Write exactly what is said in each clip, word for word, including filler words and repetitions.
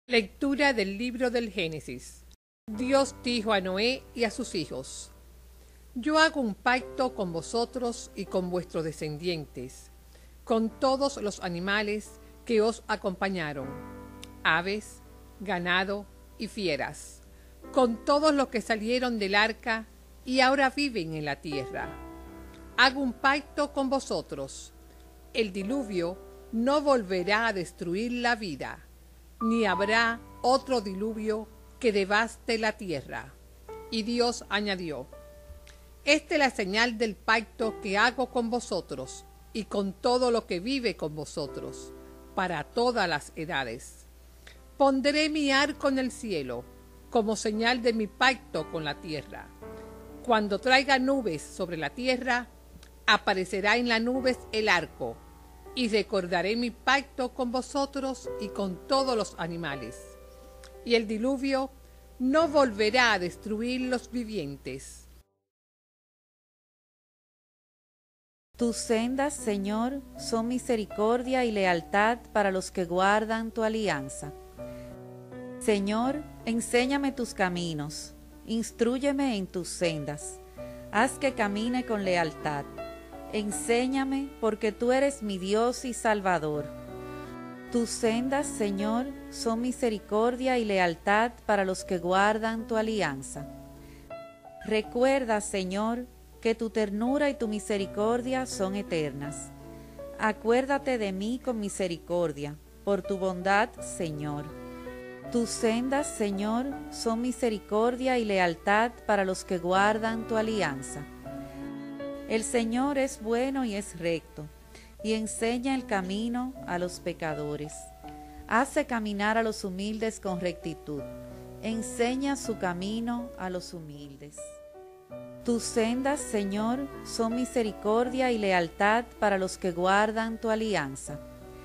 Lectura del libro del Génesis. Dios dijo a Noé y a sus hijos: Yo hago un pacto con vosotros y con vuestros descendientes, con todos los animales que os acompañaron, aves, ganado y fieras, con todos los que salieron del arca y ahora viven en la tierra. Hago un pacto con vosotros. El diluvio no volverá a destruir la vida, ni habrá otro diluvio que devaste la tierra. Y Dios añadió: Esta es la señal del pacto que hago con vosotros y con todo lo que vive con vosotros, para todas las edades. Pondré mi arco en el cielo, como señal de mi pacto con la tierra. Cuando traiga nubes sobre la tierra, aparecerá en las nubes el arco, y recordaré mi pacto con vosotros y con todos los animales. Y el diluvio no volverá a destruir los vivientes. Tus sendas, Señor, son misericordia y lealtad para los que guardan tu alianza. Señor, enséñame tus caminos, instrúyeme en tus sendas, haz que camine con lealtad. Enséñame, porque tú eres mi Dios y Salvador. Tus sendas, Señor, son misericordia y lealtad para los que guardan tu alianza. Recuerda, Señor, que tu ternura y tu misericordia son eternas. Acuérdate de mí con misericordia, por tu bondad, Señor. Tus sendas, Señor, son misericordia y lealtad para los que guardan tu alianza. El Señor es bueno y es recto, y enseña el camino a los pecadores. Hace caminar a los humildes con rectitud, enseña su camino a los humildes. Tus sendas, Señor, son misericordia y lealtad para los que guardan tu alianza.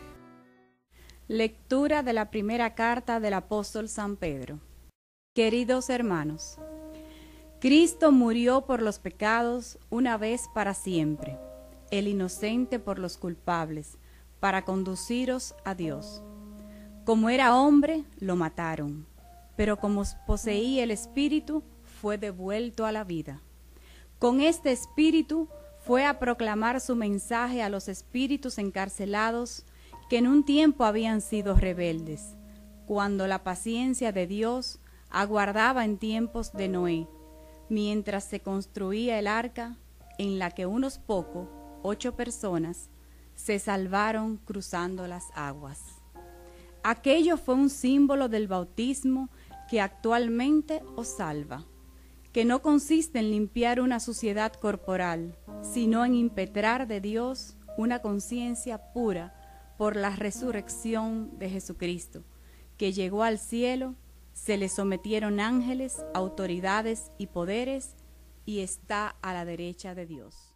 Lectura de la primera carta del apóstol San Pedro. Queridos hermanos, Cristo murió por los pecados una vez para siempre, el inocente por los culpables, para conduciros a Dios. Como era hombre, lo mataron, pero como poseía el Espíritu, fue devuelto a la vida. Con este Espíritu fue a proclamar su mensaje a los espíritus encarcelados que en un tiempo habían sido rebeldes, cuando la paciencia de Dios aguardaba en tiempos de Noé, mientras se construía el arca en la que unos pocos, ocho personas, se salvaron cruzando las aguas. Aquello fue un símbolo del bautismo que actualmente os salva, que no consiste en limpiar una suciedad corporal, sino en impetrar de Dios una conciencia pura por la resurrección de Jesucristo, que llegó al cielo. Se le sometieron ángeles, autoridades y poderes, y está a la derecha de Dios.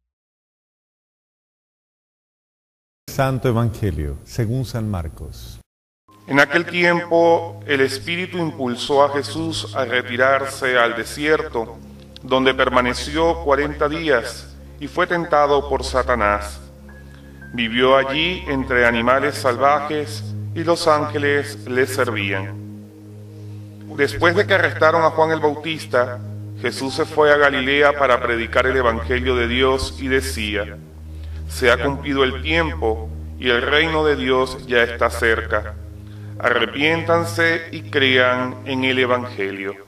Santo Evangelio, según San Marcos. En aquel tiempo, el Espíritu impulsó a Jesús a retirarse al desierto, donde permaneció cuarenta días y fue tentado por Satanás. Vivió allí entre animales salvajes y los ángeles le servían. Después de que arrestaron a Juan el Bautista, Jesús se fue a Galilea para predicar el Evangelio de Dios y decía: Se ha cumplido el tiempo y el reino de Dios ya está cerca. Arrepiéntanse y crean en el Evangelio.